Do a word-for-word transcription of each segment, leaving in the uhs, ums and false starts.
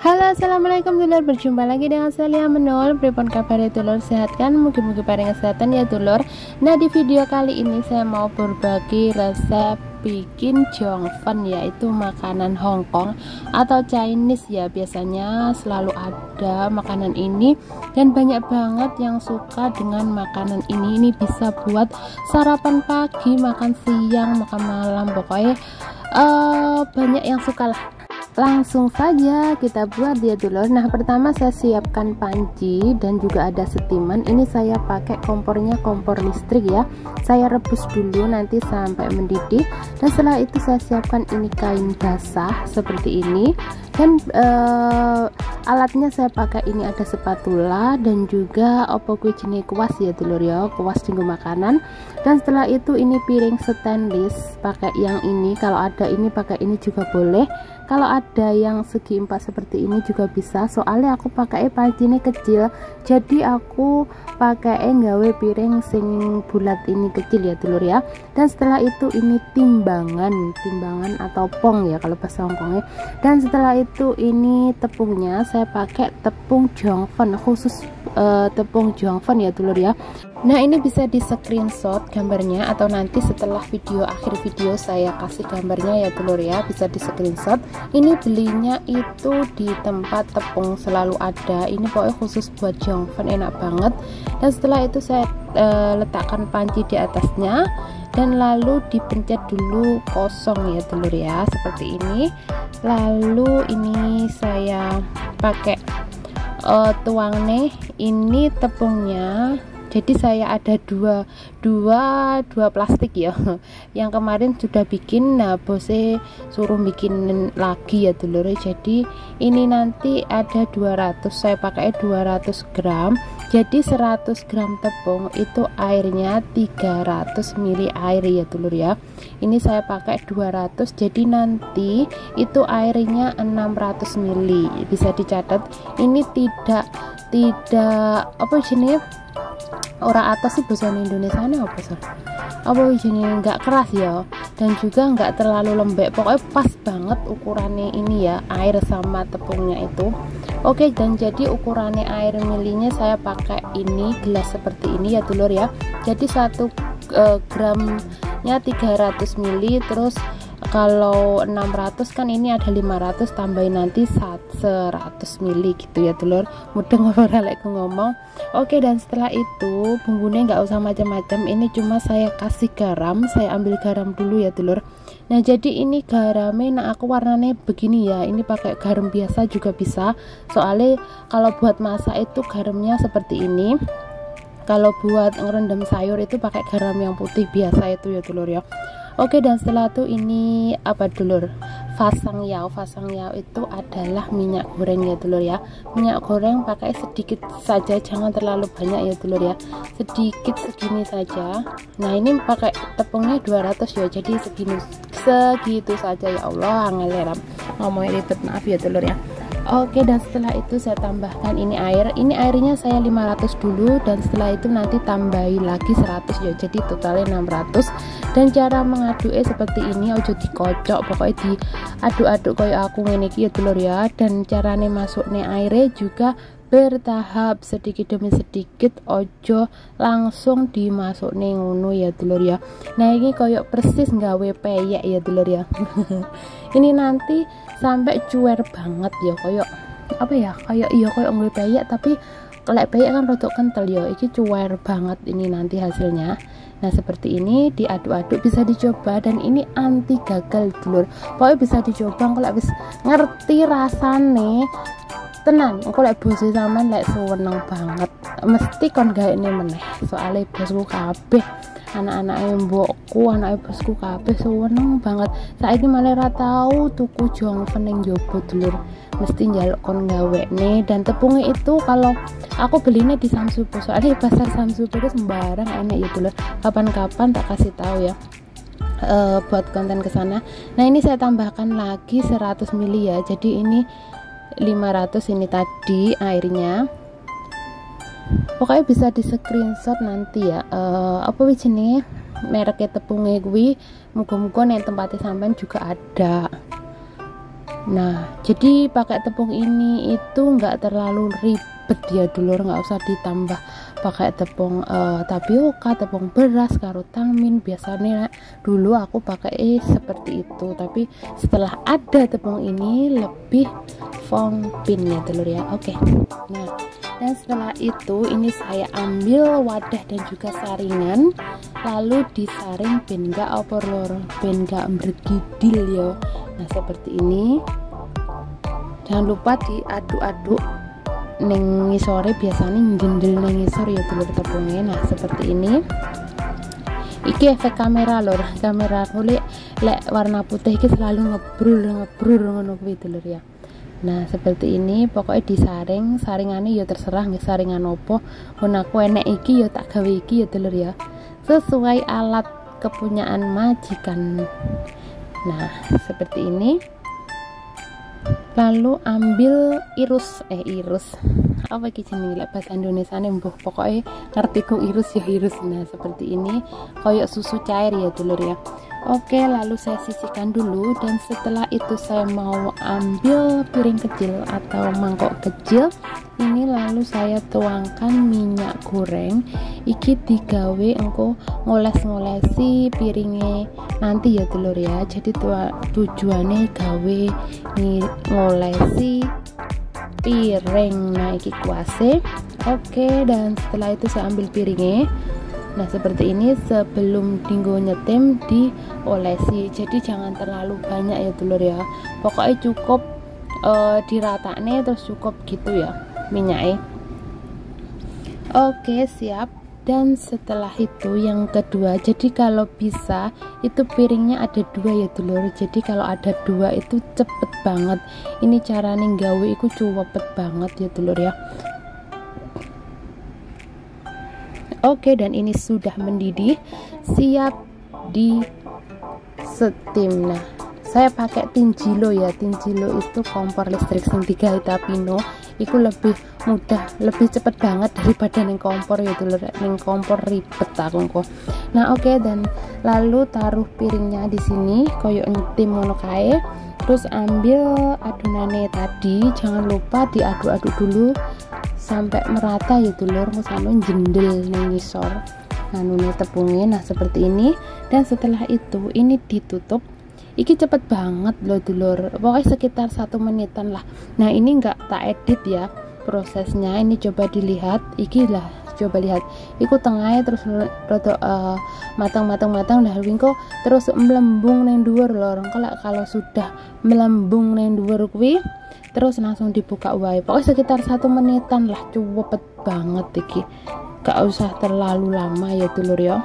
Halo, assalamualaikum dulur, berjumpa lagi dengan saya Menol. Pripun kabar ya dulur, sehat kan? Mugi-mugi paring kesehatan ya dulur. Nah, di video kali ini saya mau berbagi resep bikin jongfen, yaitu makanan Hong Kong atau Chinese ya. Biasanya selalu ada makanan ini dan banyak banget yang suka dengan makanan ini. Ini bisa buat sarapan pagi, makan siang, makan malam, pokoknya uh, banyak yang suka lah. Langsung saja kita buat ya dulur. Nah, pertama saya siapkan panci dan juga ada steamer. Ini saya pakai kompornya kompor listrik ya. Saya rebus dulu nanti sampai mendidih, dan setelah itu saya siapkan ini kain basah seperti ini, dan uh, alatnya saya pakai ini ada spatula dan juga opo kuwi jenis kuas ya dulur ya, kuas tinggu makanan. Dan setelah itu ini piring stainless, pakai yang ini, kalau ada ini pakai ini juga boleh. Kalau ada yang segi empat seperti ini juga bisa, soalnya aku pakai panci ini kecil, jadi aku pakai nggawe piring sing bulat ini kecil ya dulur ya. Dan setelah itu ini timbangan, timbangan atau pong ya kalau bahasa Hongkongnya. Dan setelah itu ini tepungnya saya pakai tepung jongfen, khusus uh, tepung jongfen ya dulur ya. Nah, ini bisa di screenshot gambarnya, atau nanti setelah video akhir video saya kasih gambarnya ya dulur ya, bisa di screenshot. Ini belinya itu di tempat tepung selalu ada, ini pokoknya khusus buat jongfen, enak banget. Dan setelah itu saya e, letakkan panci di atasnya dan lalu dipencet dulu kosong ya dulur ya, seperti ini. Lalu ini saya pakai e, tuang nih, ini tepungnya. Jadi saya ada dua dua dua plastik ya. Yang kemarin sudah bikin, nah bose suruh bikin lagi ya dulur. Jadi ini nanti ada dua ratus, saya pakai dua ratus gram. Jadi seratus gram tepung itu airnya tiga ratus mili air ya dulur ya. Ini saya pakai dua ratus, jadi nanti itu airnya enam ratus mili. Bisa dicatat, ini tidak tidak apa jenis orang atas sih bahasa Indonesia ini apa sih? Apa jenis nggak keras ya, dan juga nggak terlalu lembek, pokoknya pas banget ukurannya ini ya, air sama tepungnya itu. Oke, dan jadi ukurannya air milinya saya pakai ini gelas seperti ini ya dulur ya. Jadi satu e, gramnya tiga ratus mili, terus kalau enam ratus kan ini ada lima ratus, tambahin nanti seratus mili gitu ya dulur. Mudah ngobrol lagi ngomong. Oke, dan setelah itu bumbunya nggak usah macam-macam, ini cuma saya kasih garam, saya ambil garam dulu ya dulur. Nah, jadi ini garamnya, nah aku warnanya begini ya, ini pakai garam biasa juga bisa, soalnya kalau buat masak itu garamnya seperti ini. Kalau buat ngerendam sayur itu pakai garam yang putih biasa itu ya dulur ya. Oke, dan setelah itu ini apa dulur, fasang yao. Fasang yao itu adalah minyak goreng ya dulur ya. Minyak goreng pakai sedikit saja, jangan terlalu banyak ya dulur ya, sedikit segini saja. Nah, ini pakai tepungnya dua ratus ya, jadi segini segitu saja ya Allah, angel ngomongnya ribet, maaf ya dulur ya. Oke, dan setelah itu saya tambahkan ini air. Ini airnya saya lima ratus dulu, dan setelah itu nanti tambahin lagi seratus ya, jadi totalnya enam ratus. Dan cara mengaduknya seperti ini, ojo dikocok, pokoknya diaduk-aduk kayak aku ngene iki ya dulur ya. Dan caranya masuknya airnya juga bertahap, sedikit demi sedikit, ojo langsung dimasuknya ngono ya dulur ya. Nah, ini koyok persis nggawe peyek ya dulur ya. Ini nanti sampai cuer banget ya, koyok apa ya, kayak iya koyok nggawe peyek, tapi kalau peyek kan rodok kental ya, ini cuer banget ini nanti hasilnya. Nah, seperti ini diaduk-aduk, bisa dicoba, dan ini anti gagal dulur, pokoknya bisa dicoba. Kalau habis ngerti rasane tenan, aku lek bosku sampean lek seneng banget, mesti kon gawe ini meneh, soalnya bosku kabeh, anak-anak mbokku, anak bosku kabeh seneng banget. Saiki malah ra tau tuku jongfen ning jowo dulur, mesti njaluk kon gawe nih. Dan tepungnya itu kalau aku belinya di Samsupo, soalnya pasar Samsupo itu sembarang enak ya dulur. Kapan-kapan tak kasih tahu ya, uh, buat konten kesana. Nah, ini saya tambahkan lagi seratus mili ya, jadi ini lima ratus ini tadi airnya. Pokoknya bisa di screenshot nanti ya, uh, apa wijine mereknya tepungnya gue, muga-muga nih tempatnya sampean juga ada. Nah, jadi pakai tepung ini itu nggak terlalu ribet ya dulur, nggak usah ditambah pakai tepung uh, tapioka, tepung beras, karo tangmin. Biasanya dulu aku pakai eh, seperti itu, tapi setelah ada tepung ini lebih fompin ya dulur ya. Oke, nah dan setelah itu ini saya ambil wadah dan juga saringan, lalu disaring ben gak opor lor, ben gak bergidil ya. Nah seperti ini, jangan lupa diaduk-aduk neng ngisore, biasanya jendel neng ngisor ya dulur tepungnya. Nah seperti ini, iki efek kamera lor, kamera kulit lek warna putih iki selalu ngebrul ngebrul ngono kuwi dulur ya. Nah seperti ini pokoknya disaring, saringannya ya terserah nggih saringan opo, mun aku enek iki ya tak gawe iki ya dulur ya, sesuai alat kepunyaan majikan. Nah seperti ini, lalu ambil irus eh irus apa iki jenenge lek bahasa Indonesia nih mbuh, pokoknya ngerti ku irus ya irus. Nah seperti ini koyok susu cair ya dulur ya. Oke, lalu saya sisihkan dulu, dan setelah itu saya mau ambil piring kecil atau mangkok kecil ini, lalu saya tuangkan minyak goreng iki digawe engko ngoles-ngolesi piringnya nanti ya dulur ya. Jadi tujuannya gawe ngolesi piring. Nah iki kuase. Oke, dan setelah itu saya ambil piringnya. Nah seperti ini, sebelum dinggo nyetim diolesi, jadi jangan terlalu banyak ya dulur ya, pokoknya cukup uh, diratakne terus cukup gitu ya minyaknya. Oke siap. Dan setelah itu yang kedua, jadi kalau bisa itu piringnya ada dua ya dulur, jadi kalau ada dua itu cepet banget. Ini cara nih gawe iku cepet banget ya dulur ya. Oke, dan ini sudah mendidih, siap di steam. Nah saya pakai tinjilo ya, tinjilo itu kompor listrik sing tiga tapino, itu lebih mudah, lebih cepet banget daripada neng kompor ya dulur, neng kompor ribet aku kok. Nah oke, dan lalu taruh piringnya di sini koyok nyetim ngono kae, terus ambil adonannya tadi, jangan lupa diaduk-aduk dulu sampai merata ya dulur, musano jendel ning ngisor nanune tepungnya. Nah seperti ini, dan setelah itu ini ditutup. Iki cepet banget loh dulur, pokoknya sekitar satu menitan lah. Nah ini enggak tak edit ya prosesnya, ini coba dilihat, iki lah coba lihat, iku tengahnya terus rada uh, matang-matang-matang dah wingko terus melembung neng dhuwur lho. Kalau kalau sudah melembung neng dhuwur kuwi terus langsung dibuka wae, pokoknya sekitar satu menitan lah, cepet banget iki, gak usah terlalu lama ya dulur ya.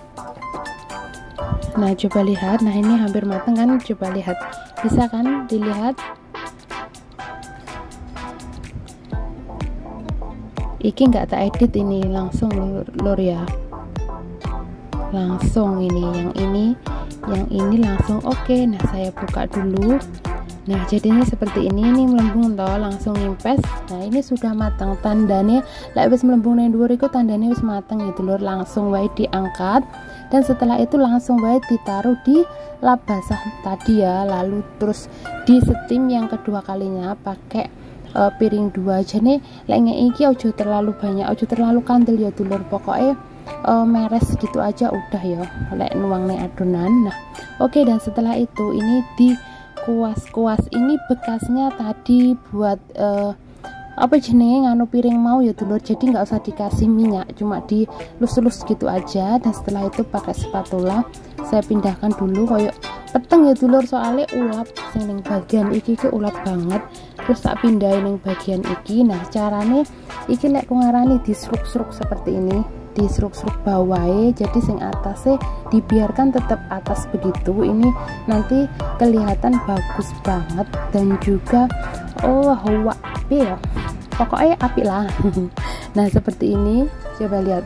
Nah coba lihat, nah ini hampir matang kan, coba lihat, bisa kan dilihat, iki nggak tak edit, ini langsung lur ya, langsung ini yang ini yang ini langsung. Oke, nah saya buka dulu. Nah jadinya seperti ini, ini melembung toh, langsung nimpes. Nah ini sudah matang, tandanya lek wis melembung nang dhuwur iku tandanya wis matang ya dulur, langsung wae diangkat. Dan setelah itu langsung wae ditaruh di lap basah tadi ya, lalu terus di steam yang kedua kalinya pakai uh, piring dua. Jadi lek iki ojo terlalu banyak, ojo terlalu kandel ya dulur, pokoknya uh, meres gitu aja udah ya lek nuang nih adonan. Nah oke, dan setelah itu ini di kuas-kuas, ini bekasnya tadi buat uh, apa jenenge nganu piring mau ya dulur, jadi nggak usah dikasih minyak, cuma dilus-lus gitu aja. Dan setelah itu pakai spatula saya pindahkan dulu koyok peteng ya dulur, soalnya ulap sing ning bagian iki iki ulap banget, terus tak pindahin ning bagian iki. Nah carane iki lek ku ngarani diseruk-seruk seperti ini, diseruk-seruk bawahnya, jadi sing atasnya dibiarkan tetap atas begitu, ini nanti kelihatan bagus banget dan juga oh hawa ya, pokoknya api lah. Nah seperti ini, coba lihat,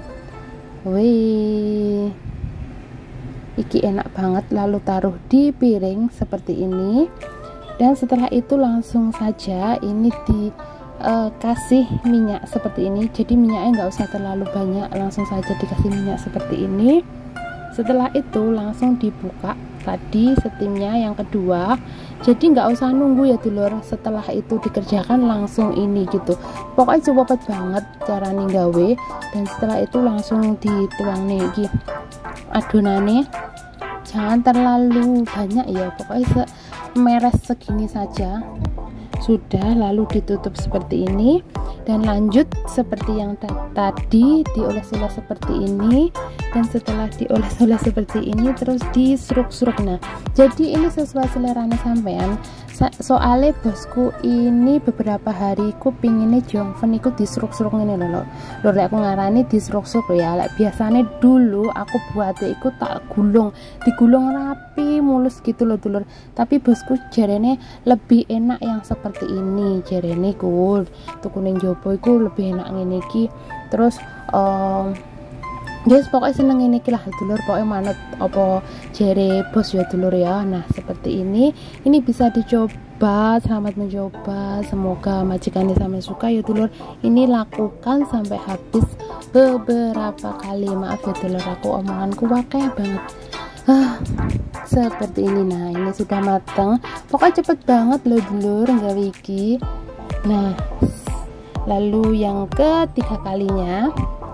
wih iki enak banget. Lalu taruh di piring seperti ini, dan setelah itu langsung saja ini di Uh, kasih minyak seperti ini, jadi minyaknya nggak usah terlalu banyak, langsung saja dikasih minyak seperti ini setelah itu langsung dibuka tadi steamnya yang kedua, jadi nggak usah nunggu ya dulur, setelah itu dikerjakan langsung ini gitu, pokoknya cepet banget cara nih gawe. Dan setelah itu langsung dituang nih iki adonannya, jangan terlalu banyak ya, pokoknya meres segini saja sudah, lalu ditutup seperti ini dan lanjut seperti yang tadi dioles-oles seperti ini. Dan setelah dioles-oles seperti ini terus diseruk-seruk. Nah jadi ini sesuai selera sampean, soalnya bosku ini beberapa hari ku pinginnya jongven iku diseruk-seruk ini loh lho, lek aku ngarani diseruk-seruk ya. Lek biasanya dulu aku buat iku tak gulung, digulung rapi mulus gitu loh dulur, tapi bosku jarene lebih enak yang seperti ini, jarene ku tuku ning jopo iku lebih enak ngene iki. Terus um, guys pokoknya seneng ini lah dulur, pokoknya manut apa jere bos ya dulur ya. Nah seperti ini, ini bisa dicoba, selamat mencoba, semoga majikannya sama suka ya dulur. Ini lakukan sampai habis beberapa kali, maaf ya dulur aku omonganku wakil banget. Ah, seperti ini. Nah ini sudah matang, pokoknya cepet banget loh dulur nggak wiki. Nah lalu yang ketiga kalinya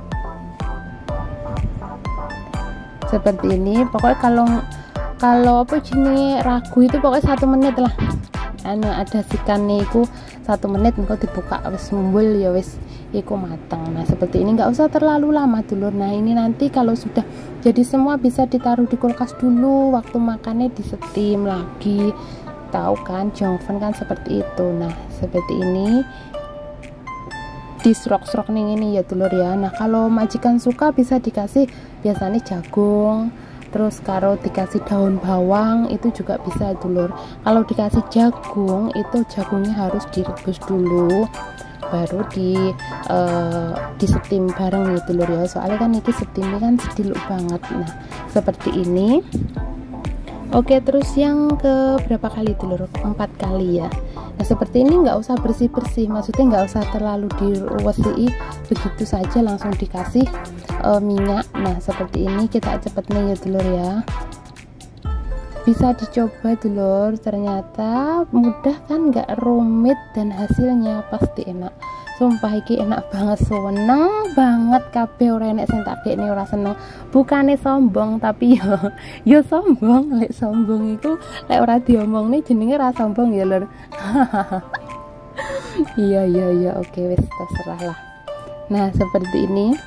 seperti ini, pokoknya kalau kalau apa jenis ragu itu pokoknya satu menit lah, anu ada sikannya itu satu menit engkau dibuka wis mumbul ya wis iku matang. Nah seperti ini, nggak usah terlalu lama dulur. Nah ini nanti kalau sudah jadi semua bisa ditaruh di kulkas dulu, waktu makannya di steam lagi, tahu kan jongven kan seperti itu. Nah seperti ini diserok-serok nih ini ya dulur ya. Nah kalau majikan suka bisa dikasih biasanya jagung, terus kalau dikasih daun bawang itu juga bisa dulur. Kalau dikasih jagung itu jagungnya harus direbus dulu baru di uh, di steam bareng ya dulur ya, soalnya kan ini steamnya kan sediluk banget. Nah seperti ini. Oke, terus yang ke berapa kali dulur? Empat kali ya. Nah seperti ini nggak usah bersih-bersih, maksudnya nggak usah terlalu diwesi, begitu saja langsung dikasih uh, minyak. Nah seperti ini kita cepet nih ya dulur ya, bisa dicoba dulur, ternyata mudah kan, nggak rumit dan hasilnya pasti enak. Sumpah iki enak banget, seneng banget kabeh, ora enek sing tak gekne ora seneng. Bukane sombong tapi yo yo sombong, lek sombong iku lek ora diomongne jenenge ra sombong ya lur. Iya iya iya oke wis terserah lah. Nah seperti ini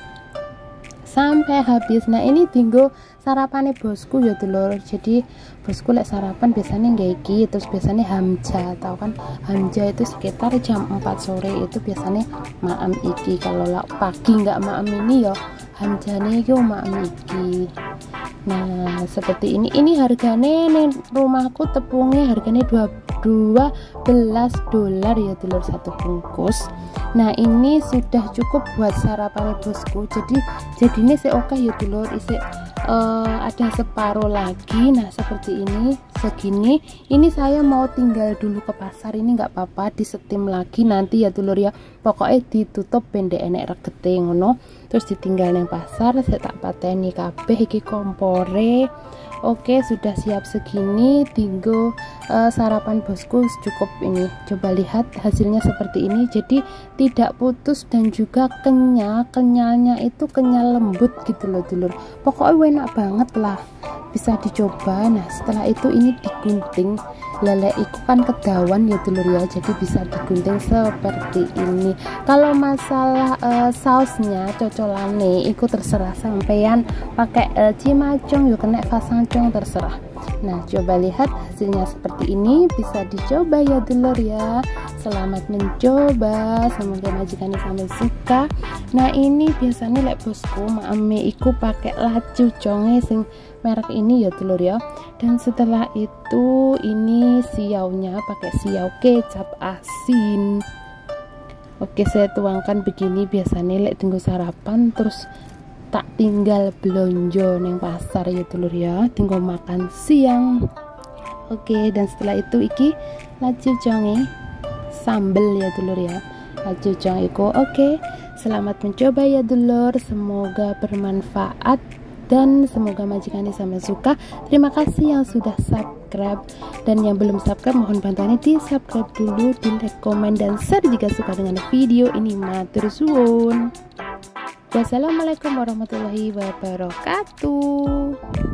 sampai habis. Nah ini tinggal sarapannya bosku ya dulur, jadi bosku lek sarapan biasanya nggak iki, terus biasanya hamja, tahu kan hamja itu sekitar jam empat sore itu biasanya maam iki. Kalau pagi nggak maam ini ya hamjane iki maam iki. Nah seperti ini, ini harganya nih rumahku tepungnya harganya dua belas dolar ya dulur satu bungkus. Nah ini sudah cukup buat sarapan bosku, jadi jadinya sih oke ya dulur, isi uh, ada separuh lagi. Nah seperti ini segini, ini saya mau tinggal dulu ke pasar, ini nggak apa-apa di steam lagi nanti ya dulur ya, pokoknya ditutup pendek enek regete ngono, terus ditinggal nang pasar. Saya tak pateni kabeh iki kompore. Oke sudah siap segini, tinggal uh, sarapan bosku cukup ini, coba lihat hasilnya seperti ini, jadi tidak putus dan juga kenyal, kenyalnya itu kenyal lembut gitu loh dulur, pokoknya enak banget lah, bisa dicoba. Nah setelah itu ini digunting, lele itu kan kedawan ya dulur ya, jadi bisa digunting seperti ini. Kalau masalah uh, sausnya cocolane itu terserah sampean, pakai uh, cimacung yuk kena fasangcung terserah. Nah coba lihat hasilnya seperti ini, bisa dicoba ya dulur ya. Selamat mencoba, semoga majikannya sampai suka. Nah ini biasanya lek bosku maame iku pakai lacu conge sing merek ini ya dulur ya. Dan setelah itu ini siaunya pakai siau kecap asin. Oke saya tuangkan begini, biasanya lek tunggu sarapan terus tak tinggal belonjo neng pasar ya dulur ya, tinggal makan siang. Oke dan setelah itu iki lacu conge sambel ya dulur ya, lacu conge iku. Oke selamat mencoba ya dulur, semoga bermanfaat. dan semoga majikan sama suka. Terima kasih yang sudah subscribe, dan yang belum subscribe mohon bantuannya di subscribe dulu, di like, komen, dan share jika suka dengan video ini. Matur suwun. Wassalamualaikum warahmatullahi wabarakatuh.